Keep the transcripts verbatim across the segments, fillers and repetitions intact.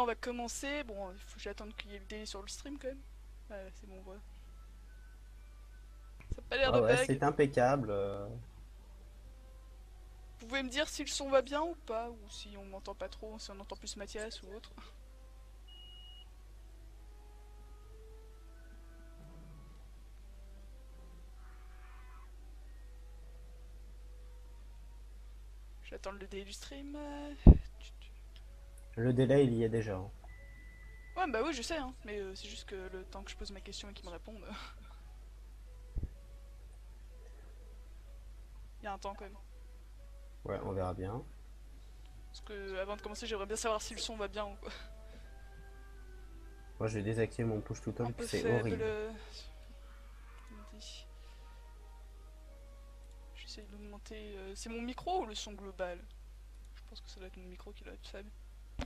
on va commencer. Bon, il faut que j'attende qu'il y ait le délai sur le stream quand même. Ouais, c'est bon, voilà. Ça a pas l'air Ouais, de ouais, bug. c'est impeccable. euh. Vous pouvez me dire si le son va bien ou pas, ou si on m'entend pas trop, si on entend plus Mathias ou autre. J'attends le délai du stream. Le délai, il y est déjà. hein. Ouais, bah oui, je sais, hein. Mais euh, c'est juste que le temps que je pose ma question et qu'ils me répondent, il y a un temps quand même. Ouais, on verra bien. Parce que avant de commencer, j'aimerais bien savoir si le son va bien ou quoi. Moi, je vais désactiver mon push to Un talk, peu c'est faible. horrible. euh, on dit. J'essaye d'augmenter. euh, C'est mon micro ou le son global? Je pense que ça doit être mon micro qui doit être faible.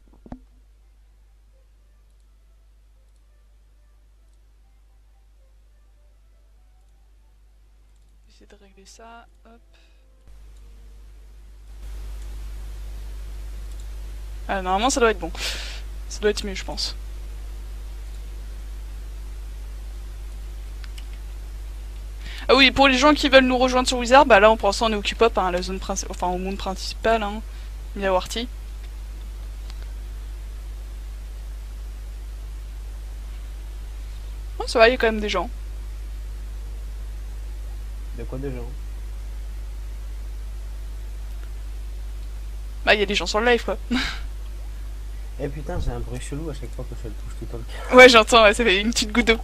J'essaie de régler ça. Hop. Ah, normalement, ça doit être bon. Ça doit être mieux, je pense. Ah oui, pour les gens qui veulent nous rejoindre sur Wizard, bah là, pour l'instant, on est au Q-Pop, hein, la zone principale, enfin au monde principal, hein, Miawarty. Oh, ça va, il y a quand même des gens. De quoi de gens? Bah, il y a des gens sur le live, quoi. Eh putain, j'ai un bruit chelou à chaque fois que je fais le push to talk. Ouais, j'entends, ouais, ça fait une petite goutte de...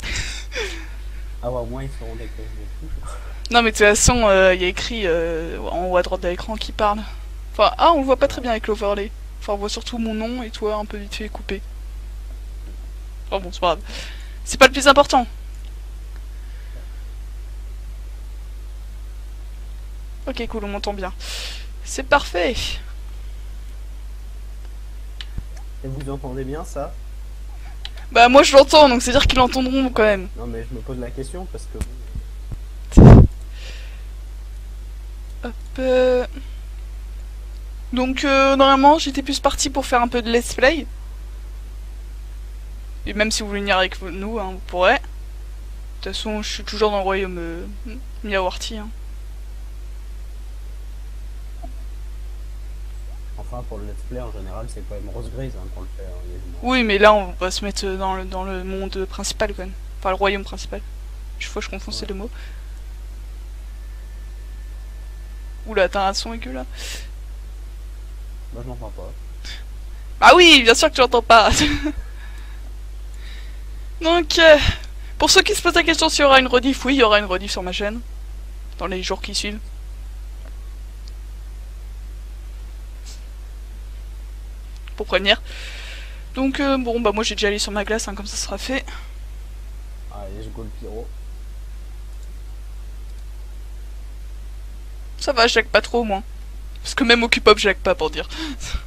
Ah ouais, au moins ils seront d'accord avec le push. Non, mais de toute façon, il euh, y a écrit euh, en haut à droite de l'écran qui parle. Enfin, ah, on le voit pas très bien avec l'overlay. Enfin, on voit surtout mon nom et toi un peu vite fait coupé. Oh bon, c'est pas grave. C'est pas le plus important. Ok, cool, on m'entend bien. C'est parfait. Et vous entendez bien ça? Bah, moi je l'entends, donc c'est dire qu'ils l'entendront quand même. Non, mais je me pose la question parce que. Hop. Euh... Donc, euh, normalement, j'étais plus parti pour faire un peu de let's play. Et même si vous voulez venir avec nous, hein, vous pourrez. De toute façon, je suis toujours dans le royaume euh, Miawarty. Hein. Enfin, pour le let's play en général, c'est quand même rose grise hein, qu'on le fait. hein, quasiment. Oui, mais là, on va se mettre dans le, dans le monde principal, quand même. Enfin, le royaume principal. Chaque fois, je confonds ces Ouais. deux mots. Oula, t'as un son aigu, là. Moi, je m'entends pas. Ah oui, bien sûr que tu l'entends pas. Donc, euh, pour ceux qui se posent la question s'il y aura une rediff, oui, il y aura une rediff sur ma chaîne. Dans les jours qui suivent. Pour prévenir. Donc, euh, bon, bah moi j'ai déjà allé sur ma glace, hein, comme ça sera fait. Allez, je go le pyro. Ça va, je lag pas trop, moi. Parce que même au Q-Pop, je lag pas, pour dire.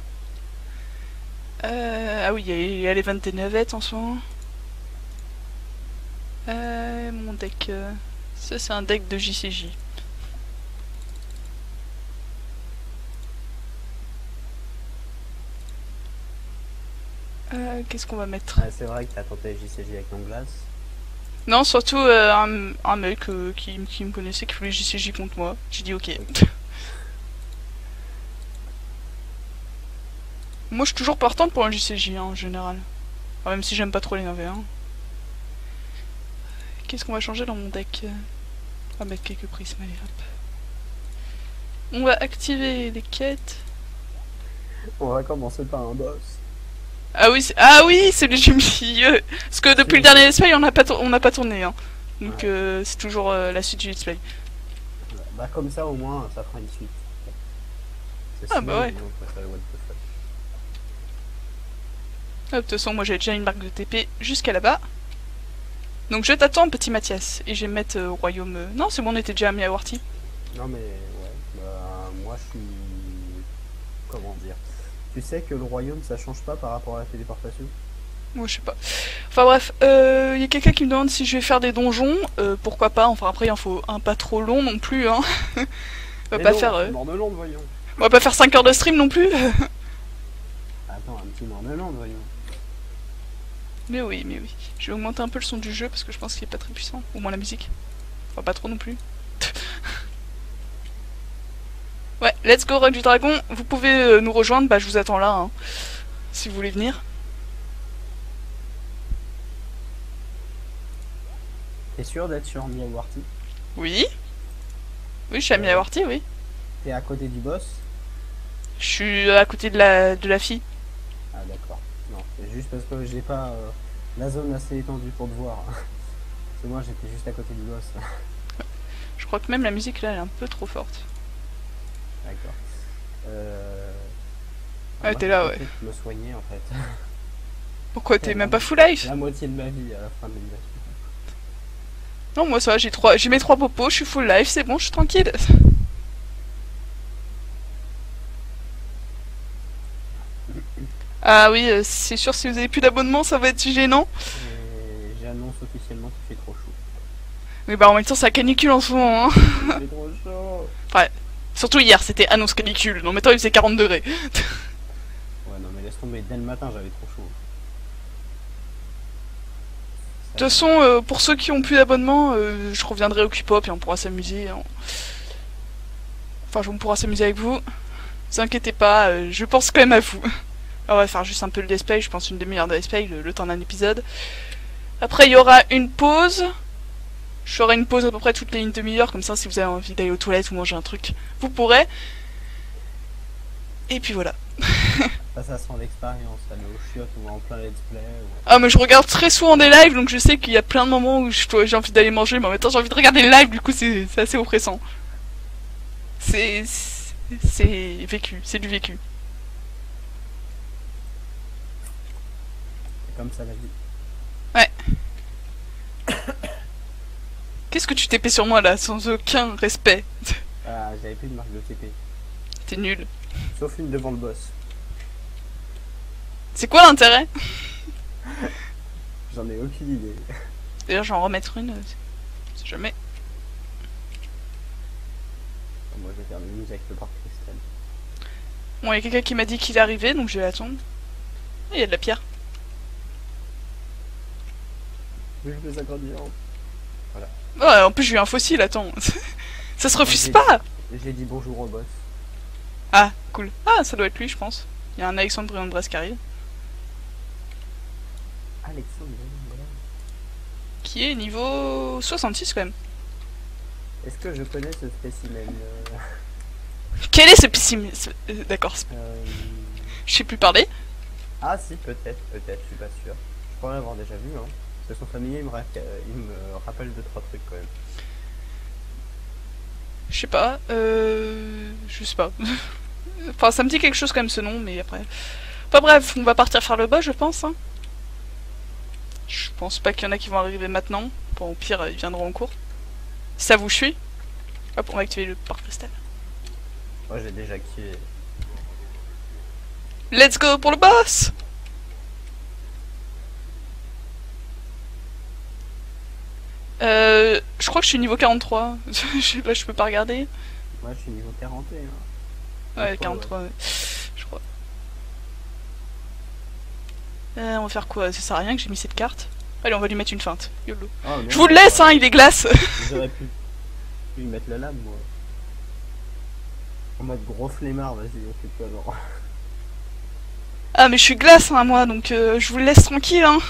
euh, ah oui, il y a les vingt-neuf en ce moment. Euh, mon deck... Euh, ça, c'est un deck de J C J. Euh, Qu'est-ce qu'on va mettre? Ah, c'est vrai que t'as tenté J C J avec ton glace. Non, surtout euh, un, un mec euh, qui, qui me connaissait, qui voulait J C J contre moi. J'ai dit ok. Ok. Moi, je suis toujours partante pour un J C J, hein, en général. Enfin, même si j'aime pas trop les navets. Hein. Qu'est-ce qu'on va changer dans mon deck? On va mettre quelques prismes, allez hop. On va activer les quêtes. On va commencer par un boss. Ah oui, ah oui, c'est le du milieu. Parce que depuis le dernier let's play, on n'a pas, on n'a pas tourné. Hein. Donc Ouais. euh, c'est toujours euh, la suite du let's play. Bah, comme ça, au moins, ça fera une suite. C'est Ah bah ouais. sinon, on peut faire le what the fuck. De toute façon, moi j'ai déjà une marque de T P jusqu'à là-bas. Donc je t'attends, petit Mathias. Et je vais me mettre euh, au royaume. Euh... Non, c'est bon, on était déjà à Miawarty. Non, mais ouais. Bah, moi, je suis. Comment dire? Tu sais que le royaume, ça change pas par rapport à la téléportation? Moi, je sais pas. Enfin bref, il euh, y a quelqu'un qui me demande si je vais faire des donjons. Euh, pourquoi pas? Enfin après, il en faut un pas trop long non plus. Hein. on va Mais pas non, faire. Euh... mort de Londres, voyons. On va pas faire cinq heures de stream non plus. Attends, un petit mort de Londres, voyons. Mais oui, mais oui. Je vais augmenter un peu le son du jeu parce que je pense qu'il est pas très puissant. Au moins la musique. Enfin, pas trop non plus. Ouais, let's go Rock du Dragon. Vous pouvez euh, nous rejoindre, bah je vous attends là, hein, si vous voulez venir. T'es sûr d'être sur Miyawarti? Oui. Oui, je suis à Miyawarti, oui. T'es à côté du boss? Je suis à côté de la, de la fille. Ah d'accord. Non, c'est juste parce que j'ai pas euh, la zone assez étendue pour te voir. Parce que moi j'étais juste à côté du boss. Je crois que même la musique là elle est un peu trop forte. D'accord. Euh... Ouais, t'es là, ouais. Je me soigner en fait. Pourquoi t'es même pas full life? La moitié de ma vie à la fin de l'année. Non, moi ça, j'ai trois, j'ai mes trois popos, je suis full life, c'est bon, je suis tranquille. Ah oui, euh, c'est sûr, si vous avez plus d'abonnement, ça va être gênant. Et j'annonce officiellement qu'il fait trop chaud. Mais bah en même temps, c'est la canicule en ce moment, hein. Il fait trop chaud. Ouais. Surtout hier, c'était annonce canicule. Non, maintenant il faisait quarante degrés. Ouais, non, mais laisse tomber. Dès le matin, j'avais trop chaud. De toute façon, euh, pour ceux qui ont plus d'abonnement, euh, je reviendrai au K-pop et on pourra s'amuser. Hein. Enfin, on pourra s'amuser avec vous. Ne vous inquiétez pas, euh, je pense quand même à vous. Alors, on va faire juste un peu le let's play, je pense une demi-heure de let's play, le, le temps d'un épisode. Après, il y aura une pause. Je ferai une pause à peu près toutes les une demi-heure, comme ça, si vous avez envie d'aller aux toilettes ou manger un truc, vous pourrez. Et puis voilà. Ça, ça sent l'expérience, aller au chiottes ou en plein let's play. Ou... Ah, mais je regarde très souvent des lives, donc je sais qu'il y a plein de moments où j'ai envie d'aller manger, mais en même temps j'ai envie de regarder le live, du coup c'est assez oppressant. C'est... c'est vécu, c'est du vécu. C'est comme ça la vie. Ouais. Qu'est-ce que tu t'épais sur moi là, sans aucun respect? Ah, j'avais plus de marque de T P. T'es nul. Sauf une devant le boss. C'est quoi l'intérêt? J'en ai aucune idée. D'ailleurs, je vais en remettre une, si jamais. Moi, je vais faire une musique avec le parc cristal. Bon, il y a quelqu'un qui m'a dit qu'il arrivait, donc je vais attendre. Il y a de la pierre. Oui, je peux s'agrandir. Voilà. Ouais, en plus, j'ai eu un fossile, attends. Ça se refuse pas. J'ai dit bonjour au boss. Ah, cool. Ah, ça doit être lui, je pense. Il y a un Alexandre Briand-Brest qui arrive. Alexandre Briand-Brest. Qui est niveau soixante-six quand même. Est-ce que je connais ce spécimen euh... Quel est ce spécimen euh, D'accord. euh... Je sais plus parler. Ah si, peut-être, peut-être, je suis pas sûr. Je crois l'avoir déjà vu, hein. Parce que son familier, il me, ra... il me rappelle deux trois trucs quand même. Je sais pas. Euh... Je sais pas. Enfin, ça me dit quelque chose quand même ce nom, mais après... Enfin bref, on va partir faire le bas, je pense. Hein. Je pense pas qu'il y en a qui vont arriver maintenant. Bon, au pire, ils viendront en cours. Si ça vous suit. Hop, on va activer le porte cristal. Moi, j'ai déjà activé. Let's go pour le boss! Euh... Je crois que je suis niveau quarante-trois. Là, je peux pas regarder. Moi, je suis niveau quarante et un. Ouais, quarante-trois, ouais. Je crois. Euh, on va faire quoi? Ça sert à rien que j'ai mis cette carte. Allez, on va lui mettre une feinte. YOLO. Oh, non, je vous le laisse, hein, il est glace. J'aurais pu lui mettre la lame, moi. En mode gros flemmard, vas-y, occupe-toi, genre. Ah, mais je suis glace, hein, moi, donc euh, je vous le laisse tranquille, hein.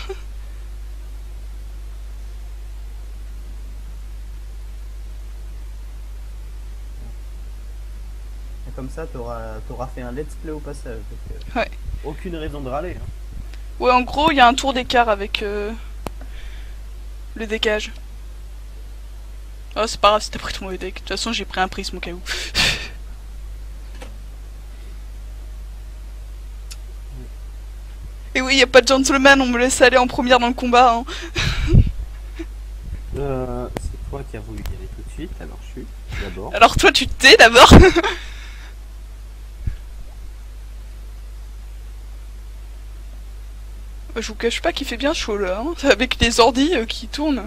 Et comme ça, t'auras t'auras fait un let's play au passage. Donc, euh, ouais. Aucune raison de râler. Hein. Ouais, en gros, il y a un tour d'écart avec euh, le décage. Oh, c'est pas grave si t'as pris ton mauvais deck. De toute façon, j'ai pris un prisme au cas où. Et oui, y a pas de gentleman, on me laisse aller en première dans le combat. Hein. Euh, c'est toi qui as voulu y aller tout de suite, alors je suis d'abord. Alors toi, tu t'es d'abord. Je vous cache pas qu'il fait bien chaud là, hein, avec les ordis euh, qui tournent.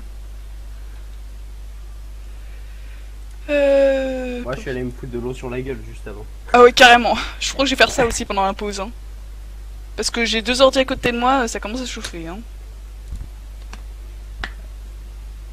Euh... Moi je suis allé me foutre de l'eau sur la gueule juste avant. Ah ouais, carrément. Je crois que je vais faire ça aussi pendant la pause. Hein. Parce que j'ai deux ordis à côté de moi, ça commence à chauffer. Hein.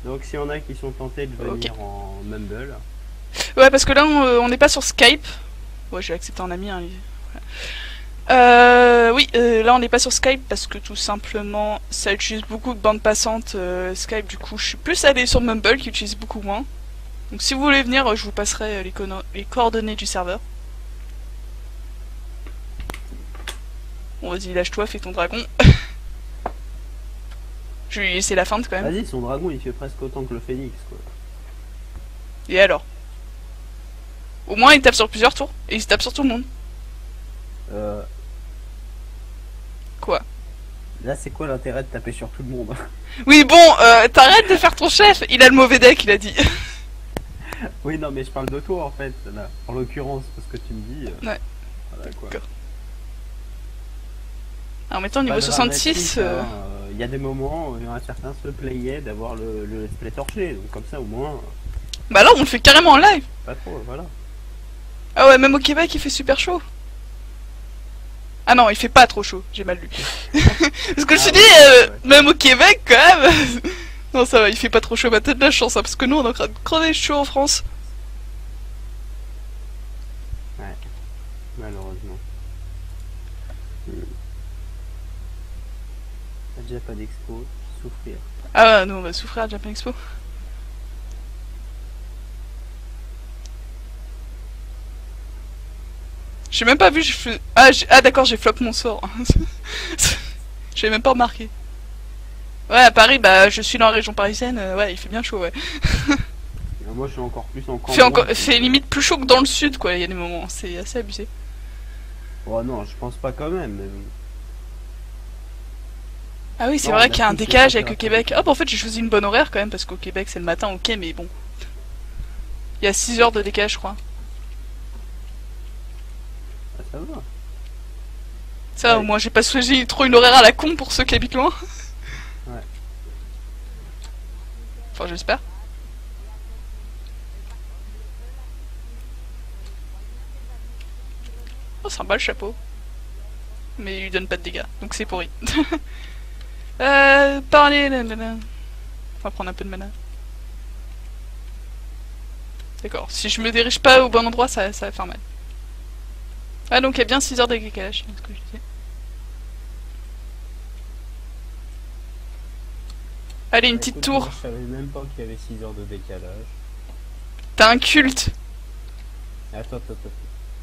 Donc s'il y en a qui sont tentés de venir okay. en Mumble. Ouais, parce que là, on n'est pas sur Skype. Ouais, j'ai accepté un ami. Hein, voilà. Euh, oui, euh, là on n'est pas sur Skype parce que tout simplement ça utilise beaucoup de bandes passantes euh, Skype, du coup je suis plus allé sur Mumble qui utilise beaucoup moins. Donc si vous voulez venir, euh, je vous passerai les, les coordonnées du serveur. Bon vas-y, lâche-toi, fais ton dragon. Je vais lui laisser la feinte quand même. Vas-y, son dragon il fait presque autant que le phénix quoi. Et alors? Au moins il tape sur plusieurs tours, et il se tape sur tout le monde. Euh... Quoi? Là, c'est quoi l'intérêt de taper sur tout le monde? Oui, bon, euh, t'arrêtes de faire ton chef. Il a le mauvais deck, il a dit. Oui, non, mais je parle de toi, en fait, là. En l'occurrence, parce que tu me dis... Euh... Ouais. Voilà, quoi. Alors, mettons, niveau soixante-six... Il euh... euh, y a des moments où un certain se plaignait d'avoir le, le display torché, donc comme ça, au moins... Bah là, on le fait carrément en live. Pas trop, voilà. Ah ouais, même au Québec, il fait super chaud. Ah non, il fait pas trop chaud, j'ai mal lu. Parce que ah je me suis dit, ouais, euh, ouais. Même au Québec, quand même. Non, ça va, il fait pas trop chaud, bah t'as de la chance, hein, parce que nous, on est en train de crever chaud en France. Ouais, malheureusement. Hmm. À Japan Expo, souffrir. Ah ouais, nous, on va souffrir à Japan Expo. J'ai même pas vu, je fais... Ah, ah d'accord, j'ai flop mon sort. J'ai même pas remarqué. Ouais, à Paris, bah, je suis dans la région parisienne, euh, ouais, il fait bien chaud, ouais. Moi, je suis encore plus en fait, encore... fait limite plus chaud que dans le sud, quoi, il y a des moments, c'est assez abusé. Oh non, je pense pas quand même, mais... Ah oui, c'est vrai qu'il y a un décalage avec le Québec. Hop, en fait, j'ai choisi une bonne horaire, quand même, parce qu'au Québec, c'est le matin, ok, mais bon. Il y a six heures de décalage, je crois. Ah, ça va. Ça, ouais. Moi, j'ai pas choisi trop une horaire à la con pour ceux qui habitent loin. Ouais. Enfin, j'espère. Oh, sympa le chapeau. Mais il lui donne pas de dégâts, donc c'est pourri. euh, parler... On va prendre un peu de mana. D'accord, si je me dirige pas au bon endroit, ça, ça va faire mal. Ah, donc il y a bien six heures de décalage, c'est ce que je disais. Allez, une petite tour. Je savais même pas qu'il y avait six heures de décalage. T'as un culte. Attends, attends, attends.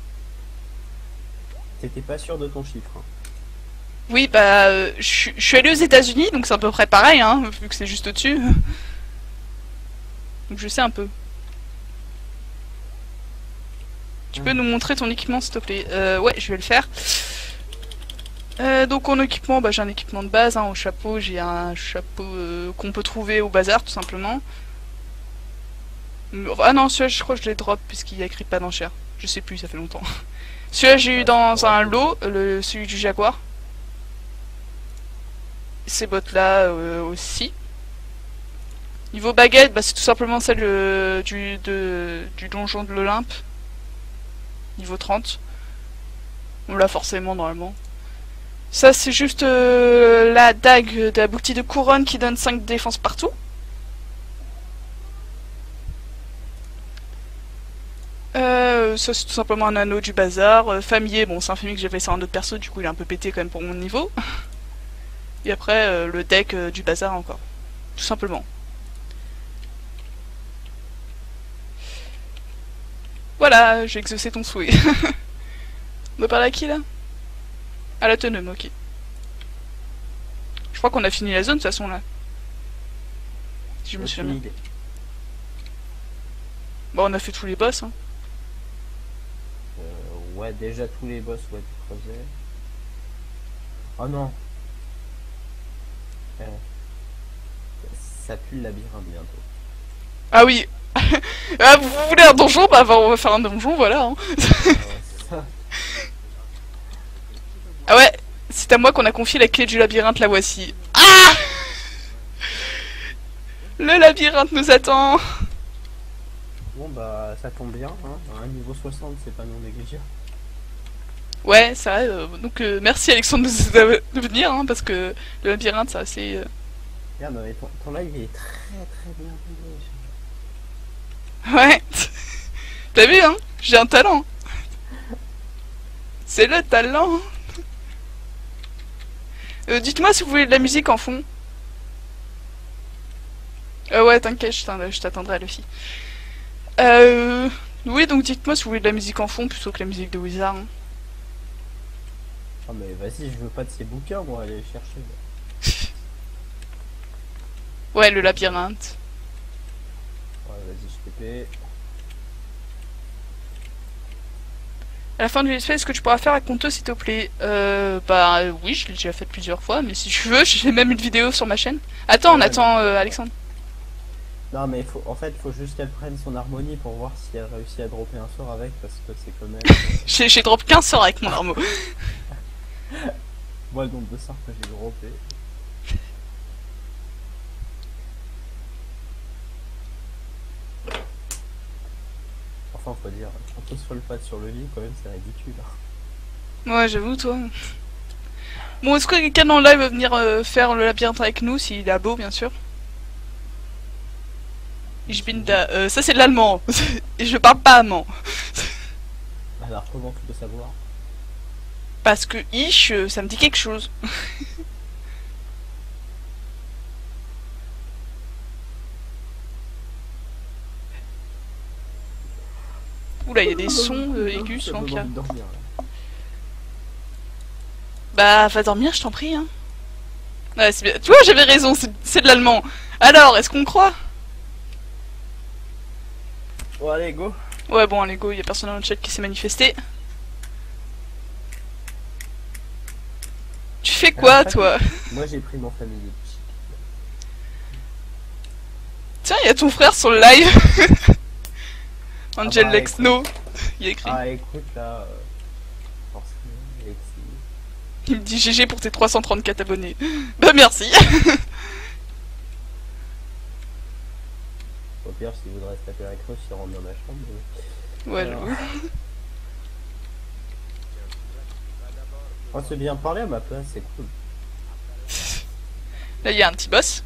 T'étais pas sûr de ton chiffre. Hein. Oui, bah, euh, je suis allé aux États-Unis, donc c'est à peu près pareil, hein, vu que c'est juste au-dessus. Donc je sais un peu. Tu peux nous montrer ton équipement, s'il te plaît? euh, Ouais, je vais le faire. Euh, donc en équipement, bah, j'ai un équipement de base, hein, au chapeau, j'ai un chapeau euh, qu'on peut trouver au bazar, tout simplement. Ah non, celui-là, je crois que je l'ai drop, puisqu'il y a écrit pas d'enchère. Je sais plus, ça fait longtemps. Celui-là, j'ai eu dans un lot, le, celui du Jaguar. Ces bottes-là euh, aussi. Niveau baguette, bah, c'est tout simplement celle euh, du, de, du donjon de l'Olympe. Niveau trente. On l'a forcément normalement. Ça c'est juste euh, la dague de la boutique de couronne qui donne cinq de défense partout. Euh, ça c'est tout simplement un anneau du bazar. Euh, familier, bon c'est un familier que j'avais sur un autre perso, du coup il est un peu pété quand même pour mon niveau. Et après euh, le deck euh, du bazar encore. Tout simplement. Voilà, j'ai exaucé ton souhait. On va parler à qui là? À la tenue, ok. Je crois qu'on a fini la zone de toute façon là. Si je me souviens bien. Bon, on a fait tous les boss. Hein. Euh, ouais, déjà tous les boss, ouais, tu creusais. Oh non. Euh, ça pue le labyrinthe bientôt. Ah oui. Ah, vous voulez un donjon? Bah on va faire un donjon, voilà. Hein. Ah, ah ouais, c'est à moi qu'on a confié la clé du labyrinthe, la voici. Ah! Le labyrinthe nous attend. Bon bah ça tombe bien, hein. Un niveau soixante c'est pas non négligeable. Ouais, c'est vrai, euh, donc euh, merci Alexandre de, de venir, hein, parce que le labyrinthe c'est assez... Euh... Regarde, mais ton, ton live il est très très bien réglé. Ouais. T'as vu, hein? J'ai un talent. C'est le talent. Euh, dites-moi si vous voulez de la musique en fond. Euh, ouais, t'inquiète, je t'attendrai, Luffy. Euh... Oui, donc dites-moi si vous voulez de la musique en fond plutôt que la musique de Wizard. Hein. Ah mais vas-y, je veux pas de ces bouquins, moi, aller les chercher. Ouais, le labyrinthe. Ouais, vas-y, je T P. À la fin du let's play, est-ce que tu pourras faire un compteur s'il te plaît? Euh, bah oui, je l'ai déjà fait plusieurs fois, mais si tu veux, j'ai même une vidéo sur ma chaîne. Attends, on Ouais, attend non. euh, Alexandre. Non mais faut, en fait, faut juste qu'elle prenne son harmonie pour voir si elle réussit à dropper un sort avec, parce que c'est quand même... J'ai j'ai drop quinze sorts avec mon armo. Moi, le nombre de sorts que j'ai droppé. Enfin, faut dire, un peu sur le pas sur le lit, quand même, c'est ridicule. Ouais, j'avoue, toi. Bon, est-ce que quelqu'un dans le live va venir euh, faire le labyrinthe avec nous, s'il est beau, bien sûr? Ich bin da. Euh, ça, c'est de l'allemand. Et je parle pas allemand. Alors, comment tu peux savoir? Parce que ich, euh, ça me dit quelque chose. Oula, il y a des sons euh, aigus, Ça me donc là. demande de dormir, là. Bah, va dormir, je t'en prie, hein. Ouais, c'est bien. Tu vois, j'avais raison, c'est de l'allemand. Alors, est-ce qu'on croit? Bon, allez, go. Ouais, bon, allez, go, y a personne dans le chat qui s'est manifesté. Tu fais quoi, Alors, toi? Moi, j'ai pris mon familier. Tiens, y a ton frère sur le live. Angel Ah bah, Lexno. Il a écrit. Ah, écoute, là... Euh... Forcément, Alexis. Il me dit G G pour tes trois cent trente-quatre abonnés. Bah, merci. Au pire, s'il voudrait se taper la creuse, il rentre dans ma chambre. Mais... Ouais, Alors... j'avoue. On se bien parler à ma place, c'est cool. Là, il y a un petit boss.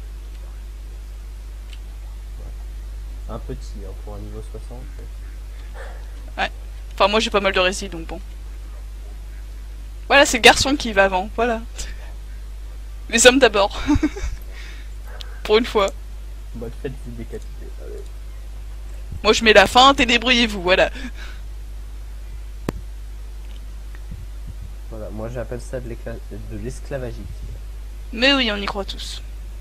Un petit, hein, pour un niveau soixante. Ouais. Enfin, moi, j'ai pas mal de récits, donc bon. Voilà, c'est le garçon qui va avant, voilà. Les hommes d'abord. Pour une fois. Bah, faites-vous décapiter. Allez. Moi, je mets la feinte et débrouillez-vous, voilà. Voilà, moi j'appelle ça de l'esclavagisme. Mais oui, on y croit tous.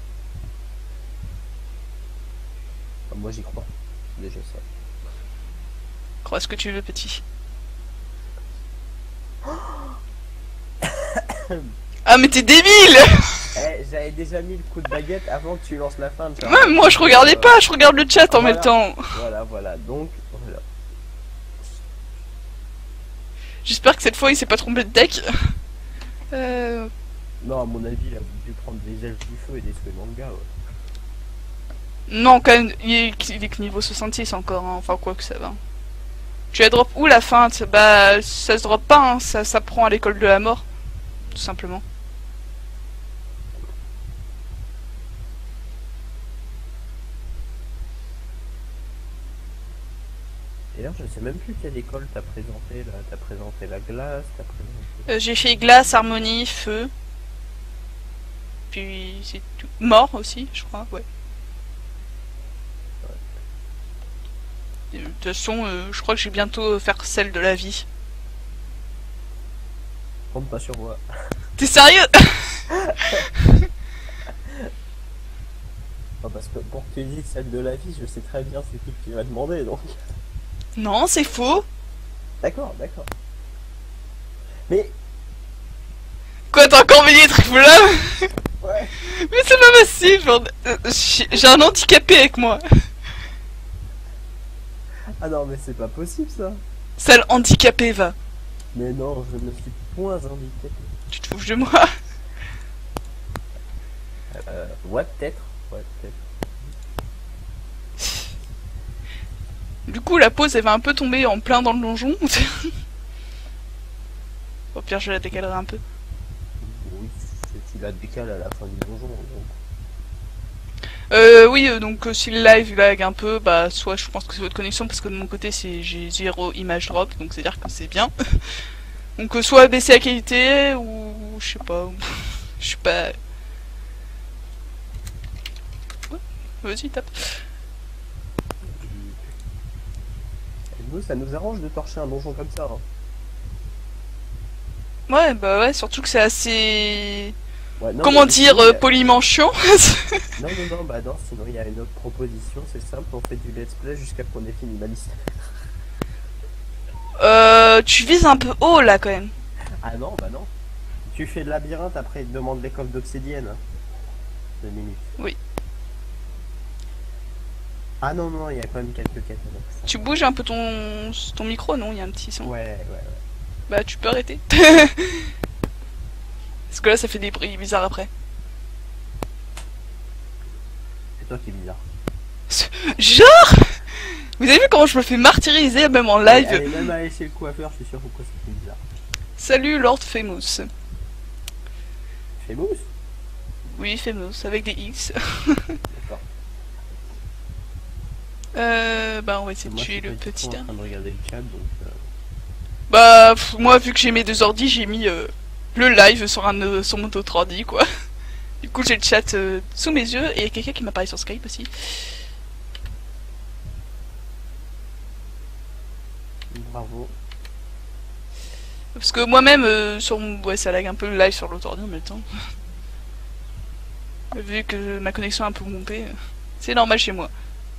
Enfin, moi j'y crois. C'est déjà ça. Crois ce que tu veux, petit. Ah, mais t'es débile! Eh, j'avais déjà mis le coup de baguette avant que tu lances la fin. Même moi, je regardais pas, je regarde le chat en voilà. même temps. Voilà, voilà, donc, voilà. J'espère que cette fois, il s'est pas trompé de deck. Euh... Non, à mon avis, il a dû prendre des elfes du feu et des souhaits manga, ouais. Non, quand même, il est, il est que niveau soixante-six encore, hein. Enfin, quoi que ça va. Tu as drop où la feinte? Bah, ça se drop pas, hein. ça, ça prend à l'école de la mort. Tout simplement. Et là, je sais même plus quelle école t'as présenté, là. T'as présenté la glace, t'as présenté... Euh, J'ai fait glace, harmonie, feu. Puis c'est tout. Mort aussi, je crois, ouais. De toute façon, euh, je crois que je vais bientôt faire celle de la vie. Compte pas sur moi. T'es sérieux? Non, parce que pour que tu dises celle de la vie, je sais très bien c'est qui que tu vas demander, donc... Non, c'est faux. D'accord, d'accord. Mais... Quoi, t'as encore mis les trucs là? Ouais. Mais c'est pas possible, genre, euh, j'ai un handicapé avec moi. Ah non, mais c'est pas possible, ça. Sale handicapé, va. Mais non, je ne suis point handicapé. Tu te fous de moi? Euh, ouais, peut-être. Ouais, peut-être. Du coup, la pause, elle va un peu tomber en plein dans le donjon. Au pire, je la décalerai un peu. Oui, tu la décales à la fin du donjon, donc... Euh, oui, euh, donc euh, si le live lag un peu, bah soit je pense que c'est votre connexion parce que de mon côté c'est j'ai zéro image drop, donc c'est à dire que c'est bien. Donc euh, soit baisser la qualité ou je sais pas, je sais pas. Ouais, vas-y tape. Et nous, ça nous arrange de torcher un donjon comme ça. Hein. Ouais, bah ouais, surtout que c'est assez... Ouais, non, Comment mais dire, sinon, il euh, y a- poliment chiant. Non, non, non, bah non, sinon il y a une autre proposition, c'est simple, on fait du let's play jusqu'à ce qu'on ait fini ma liste. euh, tu vises un peu haut là quand même. Ah non, bah non. Tu fais le labyrinthe, après il te demande les coffres d'obsidienne. Deux minutes. Oui. Ah non, non, il y a quand même quelques quêtes. Donc ça- Tu bouges un peu ton, ton micro, non? Il y a un petit son. Ouais, ouais, ouais. Bah tu peux arrêter. Parce que là ça fait des bruits bizarres après. C'est toi qui es bizarre. Genre vous avez vu comment je me fais martyriser même en live? Allez, même aller chez le coiffeur, je suis sûr pourquoi c'est bizarre. Salut Lord Famous. Fais mousse. Oui, Famous, avec des X. D'accord. Euh, bah on va essayer de Moi, tuer je le suis petit en un. train de regarder le chat, donc... euh, Bah pff, moi vu que j'ai mes deux ordis, j'ai mis euh, le live sur un euh, sur mon autre ordi quoi. Du coup j'ai le chat euh, sous mes yeux et il y a quelqu'un qui m'apparaît sur Skype aussi. Bravo. Parce que moi-même euh, sur mon... ouais ça lag un peu le live sur l'autre ordi en même temps. Vu que ma connexion est un peu montée, euh, c'est normal chez moi.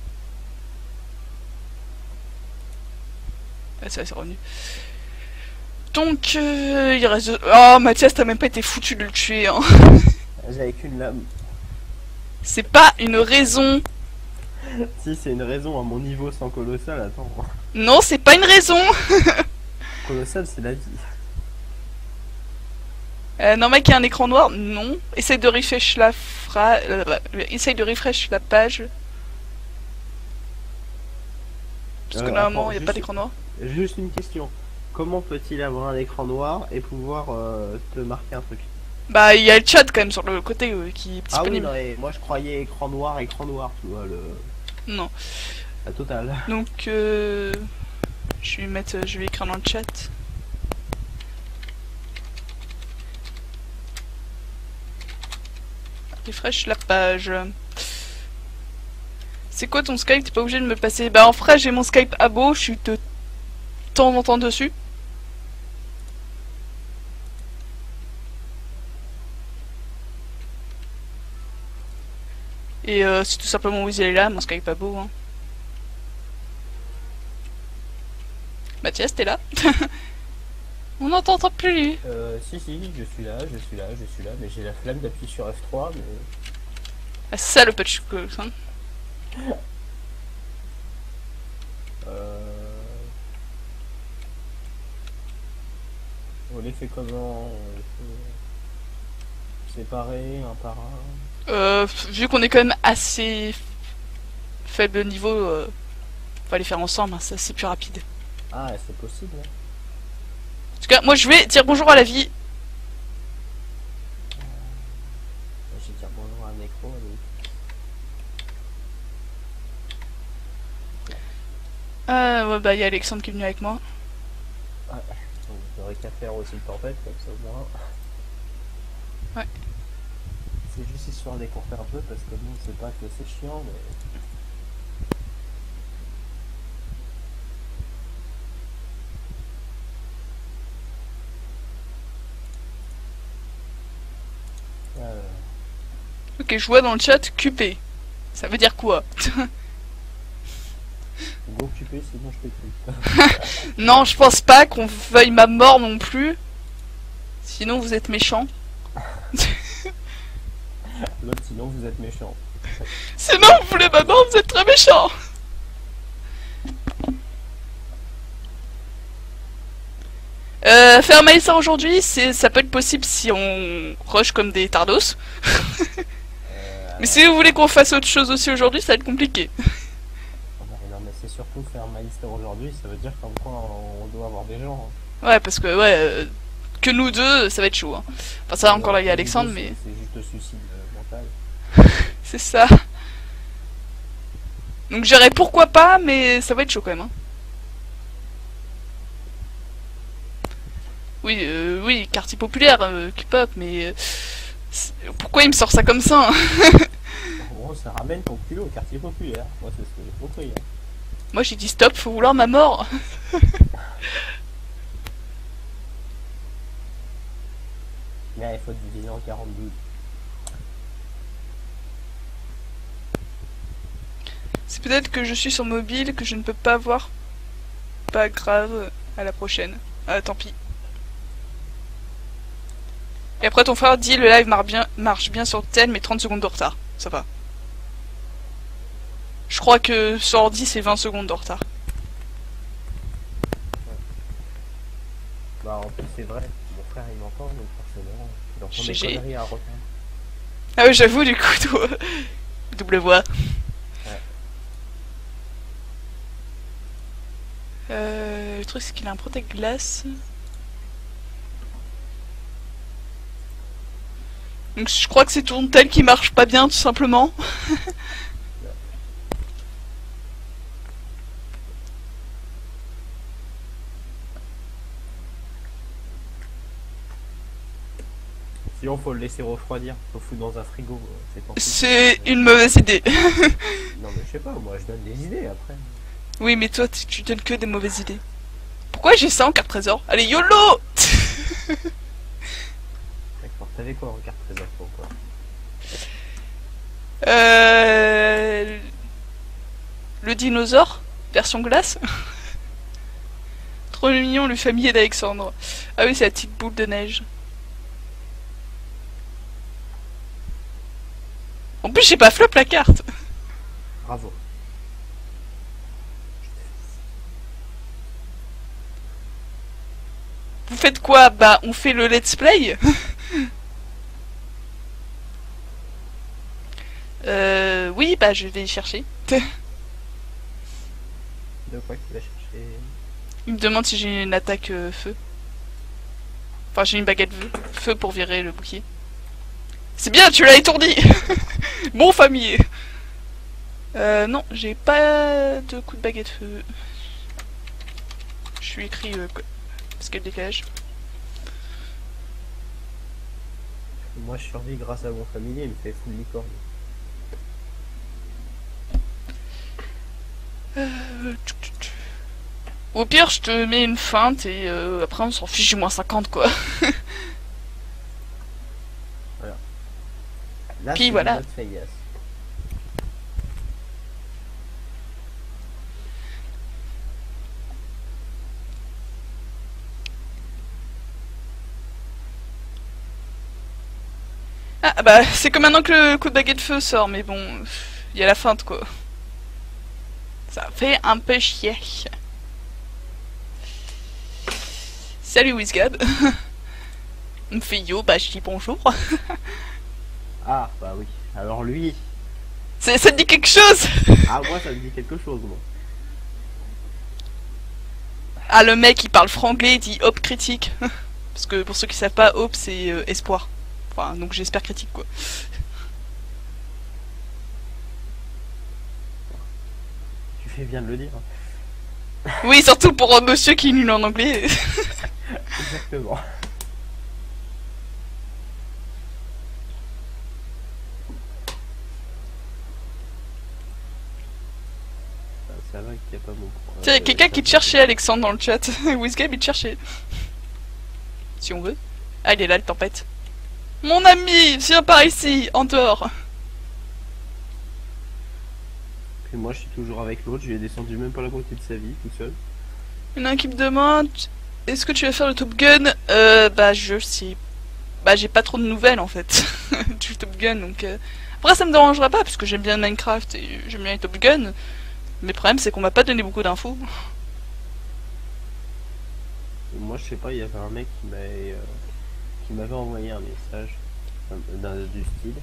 Ah ça c'est revenu. Donc euh, il reste... Oh Mathias t'as même pas été foutu de le tuer hein. J'avais qu'une lame. C'est pas une raison. Si, c'est une raison à mon niveau sans colossal, attends. Non c'est pas une raison. Colossal, c'est la vie. Euh, non mec, il y a un écran noir. Non. Essaye de refresh la fra... euh, Essaye de refresh la page. Parce que Euh, normalement, attends, il n'y a juste- pas d'écran noir. Juste une question. Comment peut-il avoir un écran noir et pouvoir euh, te marquer un truc? Bah, il y a le chat quand même sur le côté euh, qui est Ah oui, disponible. non, et moi je croyais écran noir, écran noir, tu vois, le... Non. la totale. Donc, euh... je vais mettre, je vais écrire dans le chat. Refresh la page. C'est quoi ton Skype? T'es pas obligé de me passer. Bah, en vrai, j'ai mon Skype abo. Je suis de temps en temps dessus. Et euh, c'est tout simplement vous allez là, mon Skype abo. Hein. Mathias, t'es là? On n'entend plus lui. Euh, si, si, je suis là, je suis là, je suis là, mais j'ai la flemme d'appuyer sur F trois, mais... Ah, c'est ça le patch que hein. Euh... On les fait comment? On les fait séparer, un par un? Euh, vu qu'on est quand même assez faible niveau, euh, on va les faire ensemble, hein, ça c'est plus rapide. Ah, c'est possible, hein. En tout cas, moi je vais dire bonjour à la vie. Je vais dire bonjour à un micro, allez. Euh, ouais, bah il y a Alexandre qui est venu avec moi. Ah, donc j'aurais qu'à faire aussi le tempête, comme ça au moins. Ouais. C'est juste histoire d'écourter un peu, parce que nous, c'est pas que c'est chiant, mais... Euh, Ok, je vois dans le chat Q P. Ça veut dire quoi? go occupé, sinon je t'écoute. Non, je pense pas qu'on veuille ma mort non plus. Sinon vous êtes méchants. L'autre, sinon vous êtes méchant. Sinon vous voulez ma mort, vous êtes très méchants. Euh, faire Maïssa aujourd'hui, c'est, ça peut être possible si on rush comme des tardos. Euh, Mais si vous voulez qu'on fasse autre chose aussi aujourd'hui, ça va être compliqué. non, mais c'est surtout faire Maïster aujourd'hui, ça veut dire qu'en quoi on doit avoir des gens. Hein. Ouais, parce que ouais, euh, que nous deux, ça va être chaud. Hein. Enfin ça, encore là, il y a Alexandre, mais C'est juste le suicide euh, mental. c'est ça. Donc je dirais pourquoi pas, mais ça va être chaud quand même. Hein. Oui, euh, oui, quartier populaire, euh, K-pop, mais... euh, pourquoi il me sort ça comme ça hein. En gros, ça ramène ton culot au quartier populaire. Moi, c'est ce que j'ai compris. Hein. Moi j'ai dit stop, faut vouloir ma mort. Mais il faut diviser en quarante-deux. C'est peut-être que je suis sur mobile, que je ne peux pas voir. Pas grave, à la prochaine. Ah, tant pis. Et après ton frère dit le live marche bien, marche bien sur tel, mais trente secondes de retard. Ça va. Je crois que sur ordi c'est vingt secondes de retard. Bah en plus c'est vrai, mon frère il m'entend donc forcément il entend G mes G. conneries à retard. Ah ouais j'avoue du coup, toi. Double voix. Ouais. Euh, le truc c'est qu'il a un protège-glace. Donc je crois que c'est ton tel qui marche pas bien tout simplement. Sinon faut le laisser refroidir, faut le foutre dans un frigo, c'est tant pis. C'est une mauvaise idée. Non mais je sais pas, moi je donne des idées après. Oui mais toi tu, tu donnes que des mauvaises idées. Pourquoi j'ai ça en carte trésor? Allez YOLO. D'accord, t'avais quoi en carte trésor pour quoi? Euh... Le dinosaure, version glace. Trop mignon le familier d'Alexandre. Ah oui c'est la petite boule de neige. En plus j'ai pas flop la carte. Bravo. Vous faites quoi? Bah on fait le let's play. Euh... Oui bah je vais y chercher. De quoi tu vas chercher? Il me demande si j'ai une attaque euh, feu. Enfin j'ai une baguette feu. Feu pour virer le bouclier. C'est bien, tu l'as étourdi. Bon familier. Euh, non, j'ai pas de coup de baguette feu. Je suis écrit euh, parce qu'elle décalage. Moi je survis grâce à mon familier, il me fait full licorne. Euh, tchou, tchou, tchou. Au pire, je te mets une feinte et euh, après on s'en fiche du moins cinquante quoi. Voilà. Là, Puis c'est voilà. notre faillasse. Ah bah c'est que maintenant que le coup de baguette feu sort, mais bon, il y a la feinte quoi. Ça fait un peu chier. Salut Wizgab. Il me fait yo, bah je dis bonjour. Ah bah oui, alors lui... Ça, ça te dit quelque chose? Ah moi ça me dit quelque chose moi. Ah le mec il parle franglais, il dit hop critique. Parce que pour ceux qui savent pas, hop c'est euh, espoir. Enfin donc j'espère critique quoi. Tu fais bien de le dire. Oui surtout pour un monsieur qui est nul en anglais. Exactement. Ça va qu'il n'y a pas mon... Tiens, Euh, quelqu'un qui te cherchait Alexandre dans le chat. Wizgab il te cherchait. Si on veut. Ah il est là le tempête. Mon ami, viens par ici, en dehors. Et moi je suis toujours avec l'autre, je lui ai descendu même pas la moitié de sa vie tout seul. Il y en a un qui me demande est-ce que tu vas faire le Top Gun? Euh bah je sais. Bah j'ai pas trop de nouvelles en fait du Top Gun donc euh... après ça me dérangera pas parce que j'aime bien Minecraft et j'aime bien les Top Gun. Mais le problème c'est qu'on m'a pas donné beaucoup d'infos. Moi je sais pas, il y avait un mec qui m'avait euh, qui m'avait envoyé un message d'un du style.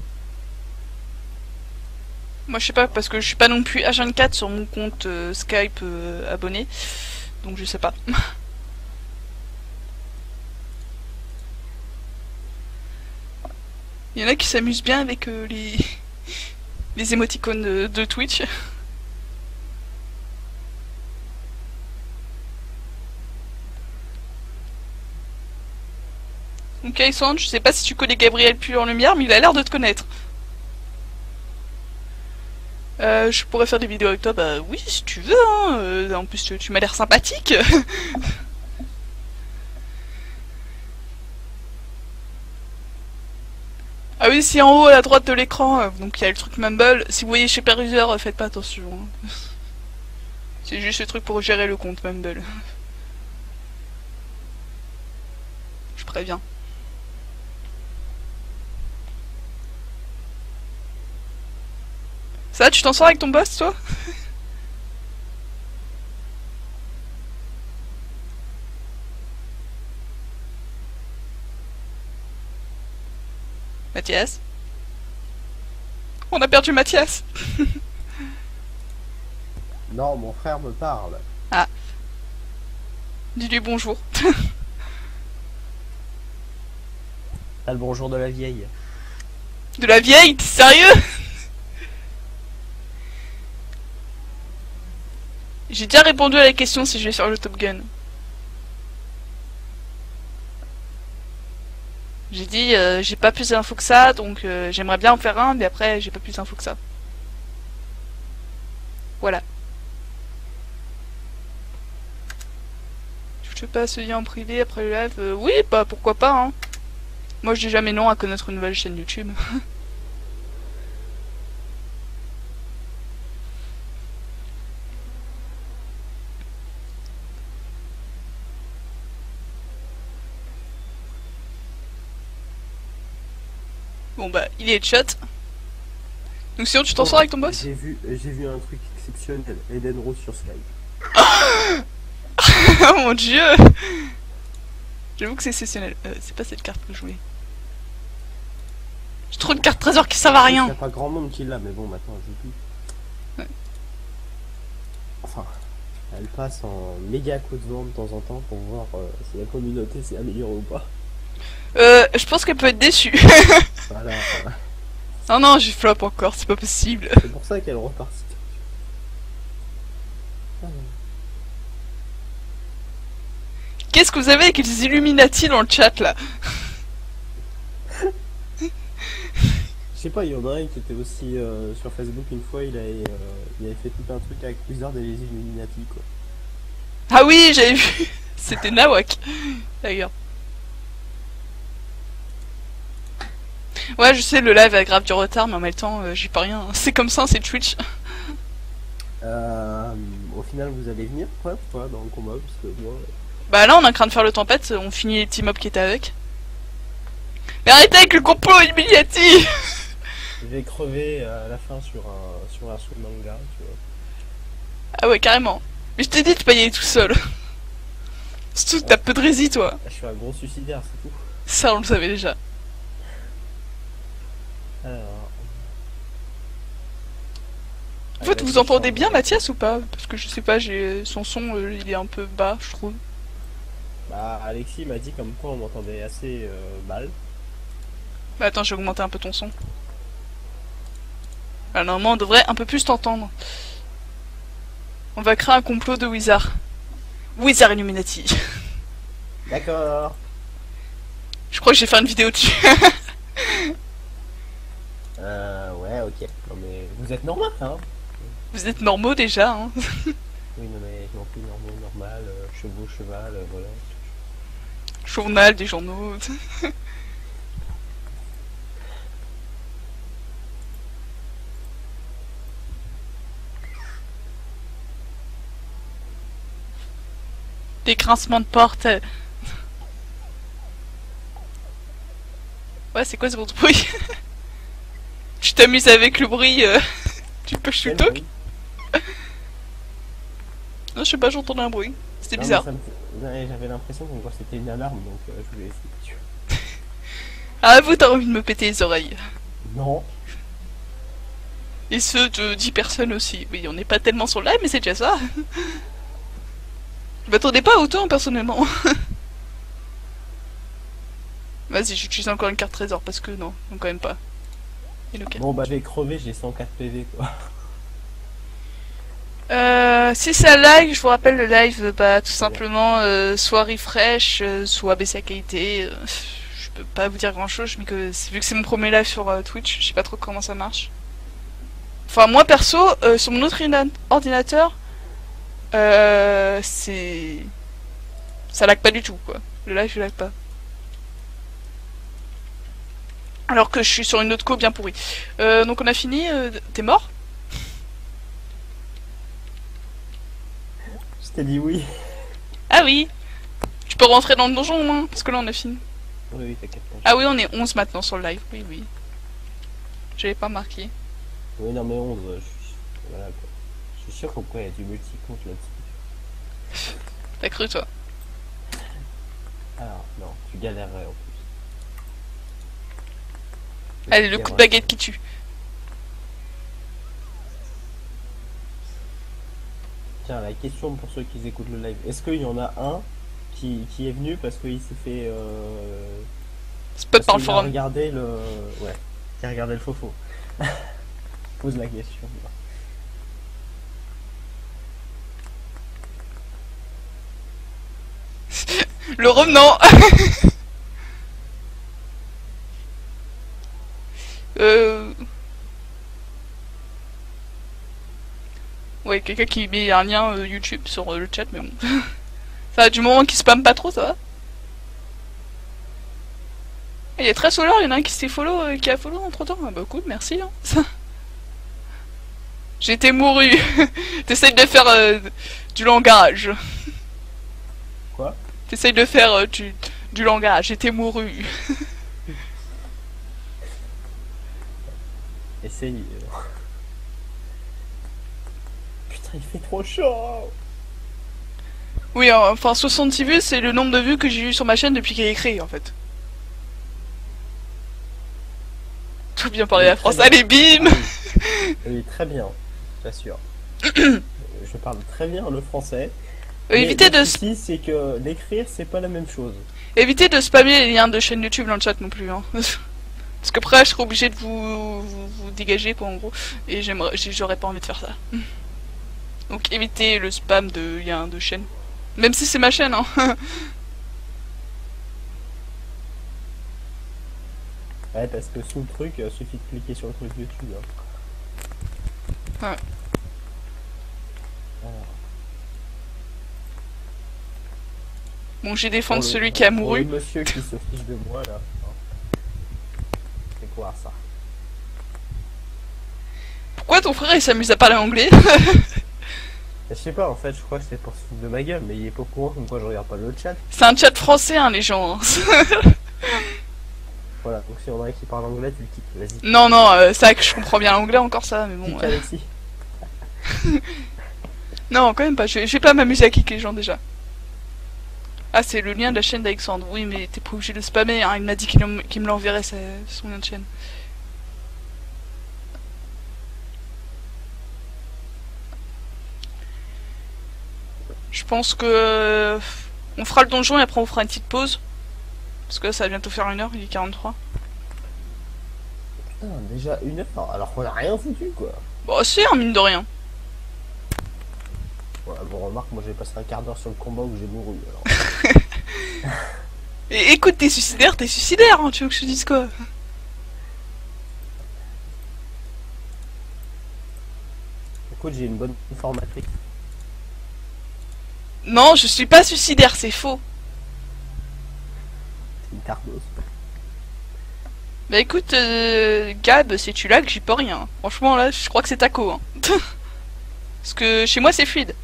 Moi je sais pas parce que je suis pas non plus H vingt-quatre sur mon compte euh, Skype euh, abonné. Donc je sais pas. Il y en a qui s'amusent bien avec euh, les... les émoticônes de, de Twitch. Ok, Sand, je sais pas si tu connais Gabriel Puy en lumière, mais il a l'air de te connaître. Euh, je pourrais faire des vidéos avec toi, bah oui, si tu veux, hein. Euh, en plus, tu, tu m'as l'air sympathique. Ah oui, si en haut à la droite de l'écran, euh, donc il y a le truc Mumble. Si vous voyez chez Peruser, euh, faites pas attention. Hein. C'est juste le truc pour gérer le compte Mumble. Je préviens. Ça, tu t'en sors avec ton boss, toi? Mathias? On a perdu Mathias. Non, mon frère me parle. Ah. Dis-lui bonjour. T'as le bonjour de la vieille. De la vieille? T'es sérieux? J'ai déjà répondu à la question si je vais faire le Top Gun. J'ai dit, euh, j'ai pas plus d'infos que ça, donc euh, j'aimerais bien en faire un, mais après, j'ai pas plus d'infos que ça. Voilà. Je peux pas se dire en privé après le live. Euh, oui, bah pourquoi pas, hein. Moi, je dis jamais non à connaître une nouvelle chaîne YouTube. Bon bah, il est headshot. Donc sinon, tu t'en sors avec ton boss? J'ai vu, j'ai vu un truc exceptionnel. Eden Rose sur Skype. Oh mon dieu. J'avoue que c'est exceptionnel. Euh, c'est pas cette carte que je voulais. J'ai trop de cartes trésors qui servent à Il n'y rien. a pas grand monde qui l'a, mais bon, maintenant je joue plus. Ouais. Enfin, elle passe en méga coup de vent de temps en temps pour voir euh, si la communauté s'est améliorée ou pas. Euh, je pense qu'elle peut être déçue. Voilà. Non, non, j'ai flop encore, c'est pas possible. C'est pour ça qu'elle repartit. Qu'est-ce que vous avez avec les Illuminati dans le chat là? Je sais pas, il y en a un qui était aussi euh, sur Facebook une fois, il avait, euh, il avait fait tout un truc avec Wizard et les Illuminati quoi. Ah oui, j'avais vu. C'était Nawak, d'ailleurs. Ouais, je sais, le live a grave du retard, mais en même temps, euh, j'y peux rien. C'est comme ça, c'est Twitch. Euh, au final, vous allez venir quoi, quoi dans le combat parce que moi. Bah là, on est en train de faire le tempête, on finit les petits mobs qui étaient avec. Mais arrêtez avec le complot Illuminati. Je vais crever à la fin sur un sur un sous manga, tu vois. Ah ouais, carrément. Mais je t'ai dit de pas y aller tout seul. Surtout, t'as peu de rési, toi. Je suis un gros suicidaire, c'est tout. Ça, on le savait déjà. Alors. En fait, vous entendez bien Mathias ou pas? Parce que je sais pas, j'ai son son, euh, il est un peu bas, je trouve. Bah, Alexis m'a dit comme quoi on m'entendait assez euh, mal. Bah attends, j'ai augmenté un peu ton son. Alors normalement, on devrait un peu plus t'entendre. On va créer un complot de Wizard. Wizard Illuminati. D'accord. Je crois que j'ai fait une vidéo dessus. Euh, ouais, ok. Non mais vous êtes normal, hein. Vous êtes normaux déjà, hein. Oui, non mais je m'en prie, normal, normal, euh, chevaux, cheval, euh, voilà. Journal, des journaux. Des grincements de porte. Ouais, c'est quoi ce bruit? Tu t'amuses avec le bruit euh... tu peux Quel chuter? bruit? Non, je sais pas, j'entendais un bruit. C'était Non, bizarre. mais ça me- ouais, j'avais l'impression que c'était une alarme, donc euh, je voulais essayer. tu vois. Ah, vous, t'as envie de me péter les oreilles. Non. Et ceux de dix personnes aussi. Oui, on n'est pas tellement sur le live, mais c'est déjà ça. Je m'attendais pas à autant, personnellement. Vas-y, j'utilise encore une carte trésor, parce que non, non quand même pas. Et le cas. Bon bah je vais crever, j'ai cent quatre P V quoi. Euh, si c'est un live, je vous rappelle le live, bah tout simplement, euh, soit refresh, euh, soit baisser la qualité. Euh, je peux pas vous dire grand chose, mais que vu que c'est mon premier live sur euh, Twitch, je sais pas trop comment ça marche. Enfin, moi perso, euh, sur mon autre ordinateur, euh, c'est. Ça lag pas du tout, quoi. Le live, je lag pas. Alors que je suis sur une autre co bien pourrie. Euh, donc on a fini. Euh, T'es mort? Je t'ai dit oui. Ah oui. Tu peux rentrer dans le donjon au moins, parce que là on a fini. Oui, oui, t'inquiète pas. Ah oui, on est onze maintenant sur le live. Oui, oui. J'avais pas marqué. Oui, non, mais onze, je suis. Voilà quoi. Je suis sûr qu'il y a du multi-compte là-dessus. T'as cru toi? Alors, non, tu galérerais en plus. Allez, le coup de baguette qui tue. Tiens, la question pour ceux qui écoutent le live. Est-ce qu'il y en a un qui, qui est venu parce qu'il s'est fait... Euh... Spot par le Il a forum. regardé le... Ouais, qui a regardé le faux-faux. Pose la question. Le revenant. euh... Ouais, quelqu'un qui met un lien euh, YouTube sur euh, le chat, mais bon. Ça va du moment qu'il spamme pas trop, ça va. Il est très solaire, il y en a un qui s'est follow, euh, qui a follow entre temps. Ah bah cool, merci. Hein. J'ai été mouru. T'essayes de faire euh, du langage. Quoi? T'essayes de faire euh, du, du langage. J'étais mouru. Essaye. Euh... Putain, il fait trop chaud. Oui, hein, enfin soixante-six vues, c'est le nombre de vues que j'ai eu sur ma chaîne depuis qu'elle est créée en fait. Tout bien parler la France. Allez, bim. Oui, oui, très bien, j'assure. Je parle très bien le français. Euh, évitez de... Le souci, c'est que l'écrire, c'est pas la même chose. Évitez de spammer les liens de chaîne YouTube dans le chat non plus. Hein. Parce qu'après, je serai obligé de vous, vous, vous dégager, quoi, en gros. Et j'aimerais, j'aurais pas envie de faire ça. Donc évitez le spam de liens de chaîne. Même si c'est ma chaîne, hein. Ouais, parce que sous le truc, il suffit de cliquer sur le truc YouTube. Hein. Ouais. Alors. Bon, j'ai défendu Pour le- celui qui a pour mouru. le monsieur qui se fiche de moi, là. Hein. C'est quoi, ça? Pourquoi ton frère il s'amuse à parler anglais? Je sais pas, en fait, je crois que c'est pour se foutre de ma gueule, mais il est pas au courant comme quoi je regarde pas le chat. C'est un chat français, hein, les gens. Voilà, donc si on en a qui parle anglais, tu le quittes, vas-y. Non, non, euh, c'est vrai que je comprends bien l'anglais encore ça, mais bon. Kick Ouais. Alexis. Non, quand même pas, je vais, je vais pas m'amuser à kicker les gens déjà. Ah, c'est le lien de la chaîne d'Alexandre. Oui, mais t'es pas obligé de spammer, hein. Il m'a dit qu'il qu'il me l'enverrait, son lien de chaîne. Je pense que... euh, on fera le donjon et après on fera une petite pause. Parce que là, ça va bientôt faire une heure, il est quarante-trois. Putain, déjà une heure, alors qu'on a rien foutu, quoi. Bon, si, hein, mine de rien. Ouais, bon, remarque, moi j'ai passé un quart d'heure sur le combat où j'ai mouru, alors. Et écoute, t'es suicidaire, t'es suicidaire, hein, tu veux que je te dise quoi? Écoute, j'ai une bonne informatrice. Non, je suis pas suicidaire, c'est faux. C'est une tardos. Bah écoute, euh, Gab, si tu lag, j'y peux rien. Franchement, là, je crois que c'est taco. Hein. Parce que chez moi, c'est fluide.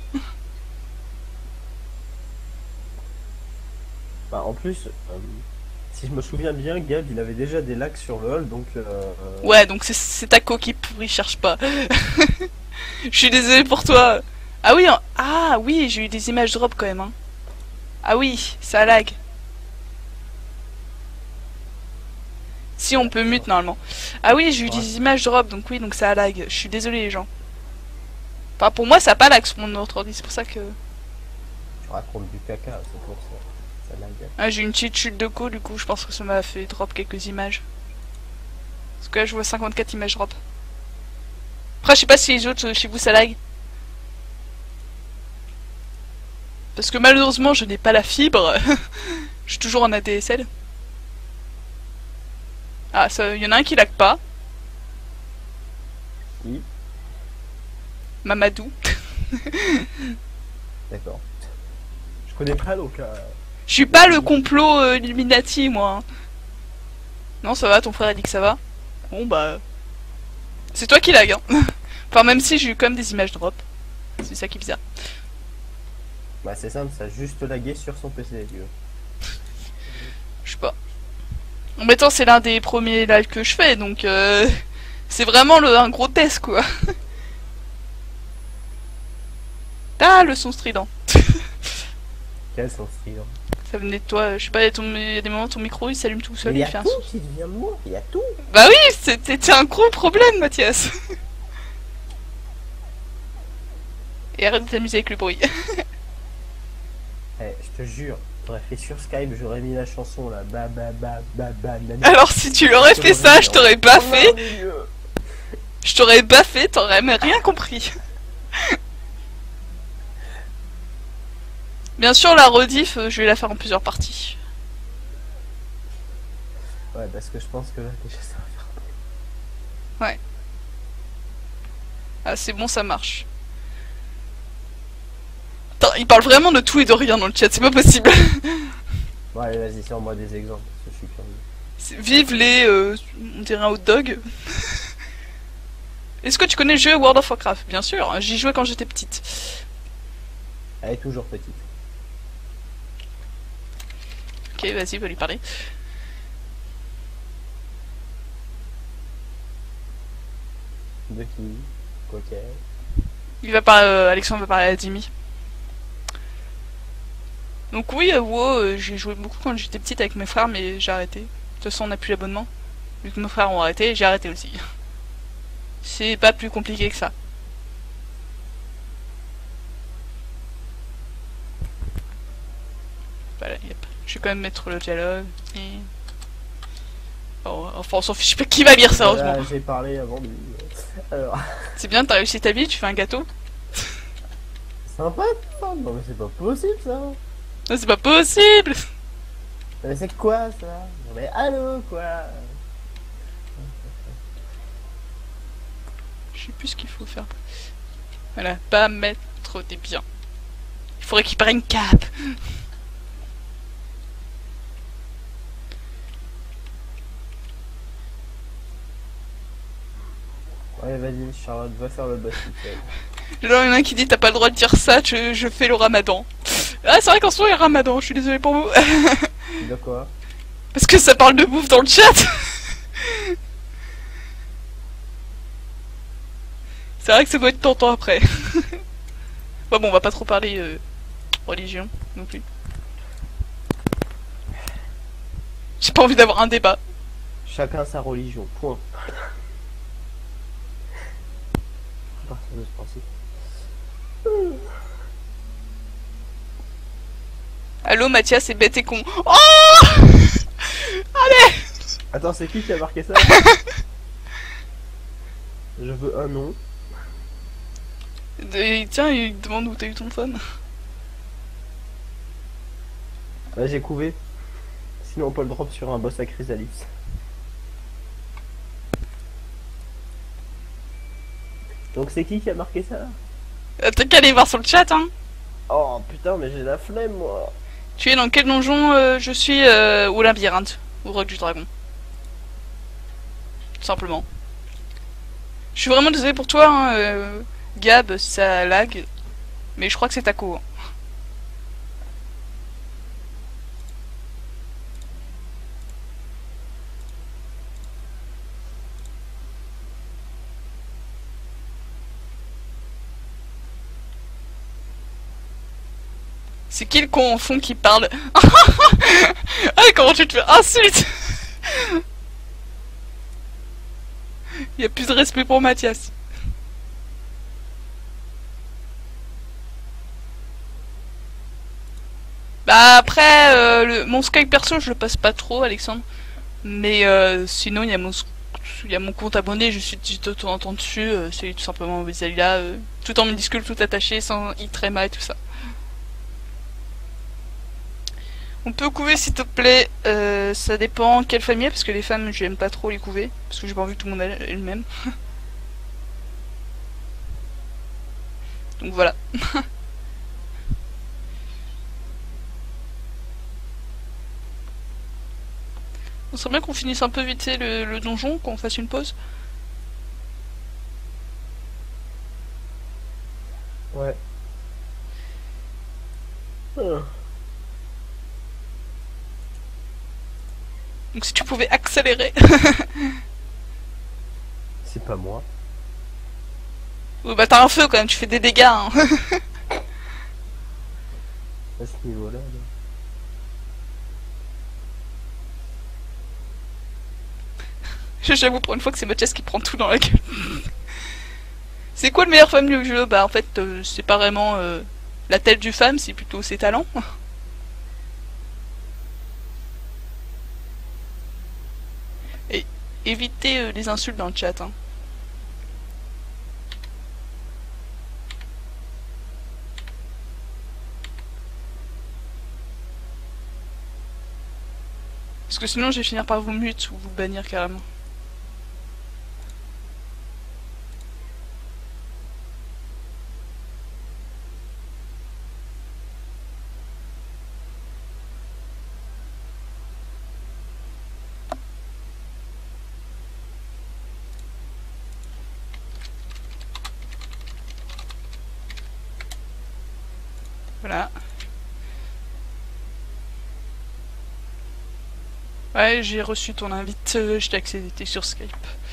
Bah, en plus, euh, si je me souviens bien, Gab, il avait déjà des lags sur le hall, donc... Euh, Ouais, donc c'est taco qui pourri, cherche pas. Je suis désolé pour toi. Ah oui, hein. Ah oui, j'ai eu des images drop quand même. Hein. Ah oui, ça lag. Si on peut mute normalement. Ah oui, j'ai eu Ouais. des images drop, donc oui, donc ça lag. Je suis désolé les gens. Enfin, pour moi, ça a pas lag sur mon autre ordi, c'est pour ça que... Tu racontes du caca, c'est pour ça. Ça lag. Ah, j'ai une petite chute de co, du coup, je pense que ça m'a fait drop quelques images. Parce que là, je vois cinquante-quatre images drop. Après, je sais pas si les autres, euh, chez vous, ça lag. Parce que malheureusement, je n'ai pas la fibre. Je suis toujours en A D S L. Ah, ça, y en a un qui lag pas. Qui? Mamadou. D'accord. Je connais pas donc. Euh... Je suis pas le complot euh, Illuminati, moi. Non, ça va, ton frère a dit que ça va. Bon, bah... C'est toi qui lag, hein. Enfin, même si j'ai eu quand même des images drop. C'est ça qui est bizarre. Bah c'est simple, ça a juste lagué sur son P C, tu vois. Je sais pas. En même temps, c'est l'un des premiers lives que je fais, donc... Euh... C'est vraiment le, un gros test, quoi. Ah, le son strident. Quel son strident? Ça venait de toi, je sais pas, il y a ton- il y a des moments ton micro il s'allume tout seul, il y il a fait un tout son. qui vient de moi, il y a tout. Bah oui, c'était un gros problème, Mathias. Et arrête de t'amuser avec le bruit. Eh, je te jure, j'aurais fait sur Skype, j'aurais mis la chanson là, ba ba ba ba ba. Nana. Alors si tu l'aurais fait ça, je t'aurais baffé. Je t'aurais baffé, t'aurais même rien compris. Bien sûr, la rediff, euh, je vais la faire en plusieurs parties. Ouais, parce que je pense que là, déjà, ça va faire. Ouais. Ah, c'est bon, ça marche. Attends, il parle vraiment de tout et de rien dans le chat, c'est pas possible. Bon, allez, vas-y, sors-moi des exemples, parce que je suis curieux. C'est- Vive les... Euh, on dirait un hot dog. Est-ce que tu connais le jeu World of Warcraft? Bien sûr, j'y jouais quand j'étais petite. Elle est toujours petite. Ok, vas-y, va lui parler. De qui? Quoi qu'elle. Il va parler, euh, Alexandre va parler à Dimi. Donc oui, euh, WoW, euh, j'ai joué beaucoup quand j'étais petite avec mes frères, mais j'ai arrêté. De toute façon, on n'a plus l'abonnement. Vu que mes frères ont arrêté, j'ai arrêté aussi. C'est pas plus compliqué que ça. Voilà, yep. Je vais quand même mettre le dialogue. Et... Oh, enfin, on s'en fiche pas qui va lire, sérieusement. Voilà, j'ai parlé avant lui. Alors. C'est bien, t'as réussi ta vie, tu fais un gâteau. Sympa, non, mais c'est pas possible ça. Non, c'est pas possible. Mais c'est quoi ça? Non, mais allô quoi? Je sais plus ce qu'il faut faire. Voilà, pas mettre des biens. Il faut récupérer une cape. Ouais, vas-y, Charlotte, va faire le boss tout seul. Il y en a un qui dit t'as pas le droit de dire ça, je, je fais le ramadan. Ah, c'est vrai qu'en ce moment il y a ramadan, je suis désolée pour vous. De quoi? Parce que ça parle de bouffe dans le chat. C'est vrai que ça doit être tentant après. Bah bon, on va pas trop parler euh, religion non plus. J'ai pas envie d'avoir un débat. Chacun sa religion, point. À partir de ce principe. Allô Mathias, c'est bête et con. Oh allez. Attends, c'est qui qui a marqué ça? Je veux un nom. Et tiens, il demande où t'as eu ton phone. Là, j'ai couvé. Sinon, on peut le drop sur un boss à Chrysalis. Donc, c'est qui qui a marqué ça? Euh, T'as qu'à aller voir sur le chat, hein. Oh putain, mais j'ai la flemme, moi. Tu es dans quel donjon euh, je suis euh, au labyrinthe, au roc du dragon. Tout simplement. Je suis vraiment désolé pour toi, hein, euh, Gab, si ça lag. Mais je crois que c'est Taco. Hein. C'est qui le con au fond qui parle? Ah, comment tu te fais insulte? Il y a plus de respect pour Mathias. Bah après, euh, le, mon Skype perso, je le passe pas trop, Alexandre. Mais euh, sinon, il y a mon il y a mon compte abonné, je suis de temps en temps dessus, euh, c'est tout simplement Vesalia, euh, tout en minuscule, tout attaché, sans i tréma et tout ça. On peut couver s'il te plaît. Euh, ça dépend quelle famille, parce que les femmes, j'aime pas trop les couver. Parce que j'ai pas envie que tout le monde ait le même. Donc voilà. On serait bien qu'on finisse un peu vite fait le, le donjon, qu'on fasse une pause. Ouais. Ah. Donc si tu pouvais accélérer. C'est pas moi. Oui, bah t'as un feu quand même, tu fais des dégâts. Hein. À ce niveau-là. Là. J'avoue pour une fois que c'est Mathias qui prend tout dans la gueule. C'est quoi le meilleur femme du jeu? Bah en fait euh, c'est pas vraiment euh, la tête du femme, c'est plutôt ses talents. Et évitez euh, les insultes dans le chat. Hein. Parce que sinon je vais finir par vous mute ou vous bannir carrément. Voilà. Ouais, j'ai reçu ton invite, euh, je t'ai accédé, t'es sur Skype.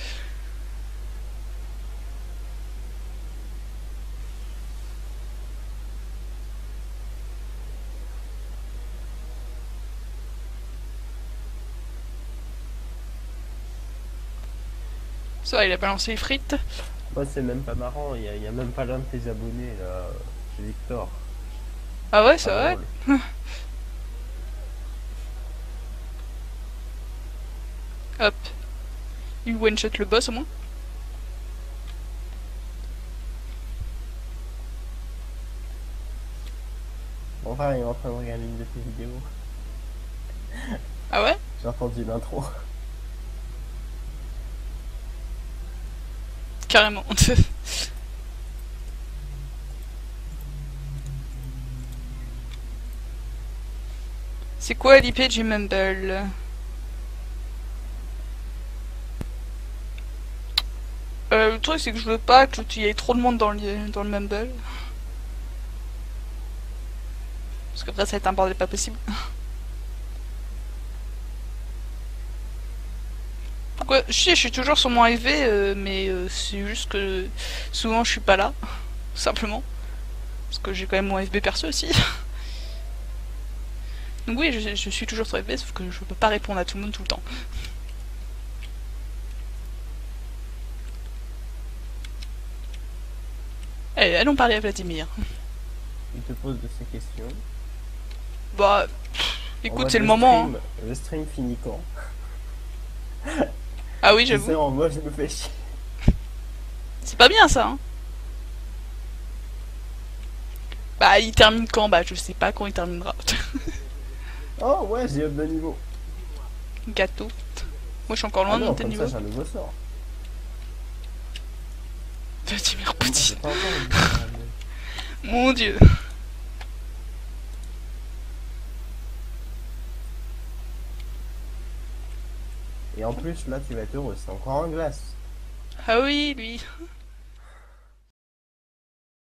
Ça va, il a balancé les frites. Moi, c'est même pas marrant, il y, a- y a même pas l'un de tes abonnés là. C'est Victor. Ah ouais, c'est Pas vrai. drôle. Hop. Il one-shot le boss au moins. Mon frère il est en train de regarder une de tes vidéos. Ah ouais. J'ai entendu l'intro. Carrément. C'est quoi l'I P du Mumble? euh, Le truc c'est que je veux pas qu'il y ait trop de monde dans le, dans le Mumble. Parce qu'après ça va être un bordel pas possible. Pourquoi? Je sais, je suis toujours sur mon I V, euh, mais euh, c'est juste que souvent je suis pas là. Simplement. Parce que j'ai quand même mon F B perso aussi. Donc oui, je, je suis toujours sur F B, sauf que je peux pas répondre à tout le monde tout le temps. Allez, allons parler à Vladimir. Il te pose de ces questions. Bah, pff, En écoute, mode c'est le moment. stream, Hein. Le stream finit quand? Ah oui, Tu sais, j'avoue. en mode je me fais chier. C'est pas bien ça. Hein. Bah, il termine quand? Bah, je sais pas quand il terminera. Oh ouais, j'ai up de niveau. Gâteau. Moi, je suis encore loin Ah de non, monter de comme ça niveau. j'ai un nouveau sort. Vladimir J'ai Poutine. pas encore le niveau. Mon dieu. Et en plus là tu vas être heureux, c'est encore en glace. Ah oui, lui.